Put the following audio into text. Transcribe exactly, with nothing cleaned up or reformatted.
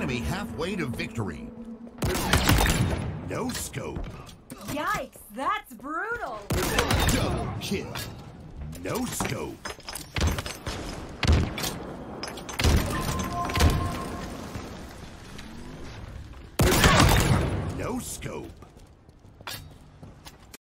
enemy halfway to victory. No scope. Yikes, that's brutal. Double kill. No scope. No scope.